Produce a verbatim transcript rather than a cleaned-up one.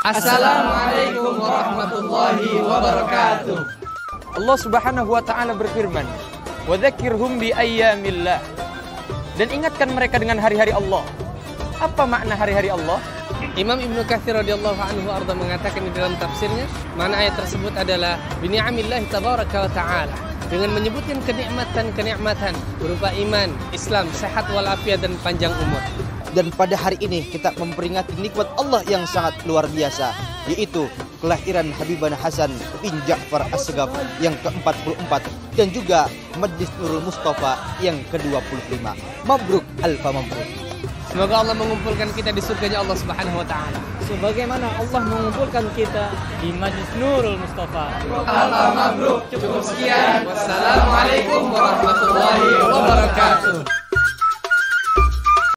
Assalamualaikum warahmatullahi wabarakatuh. Allah Subhanahu wa taala berfirman, "Wa dzakirhum bi ayyamillah." Dan ingatkan mereka dengan hari-hari Allah. Apa makna hari-hari Allah? Imam Ibnu Katsir radhiyallahu anhu arda mengatakan di dalam tafsirnya, makna ayat tersebut adalah bi ni'amillah tabaraka wa taala. Dengan menyebutkan kenikmatan-kenikmatan berupa iman, Islam, sehat walafiat dan panjang umur. Dan pada hari ini kita memperingati nikmat Allah yang sangat luar biasa, yaitu kelahiran Habibana Hasan bin Ja'far As-Segaf yang ke empat puluh empat dan juga Majlis Nurul Mustafa yang ke dua puluh lima. Mabruk alfa mabruk. Semoga Allah mengumpulkan kita di surganya Allah Subhanahu wa taala. Sebagaimana Allah mengumpulkan kita di Majlis Nurul Mustafa. Alfa mabruk. Cukup sekian. Wassalamualaikum warahmatullahi wabarakatuh.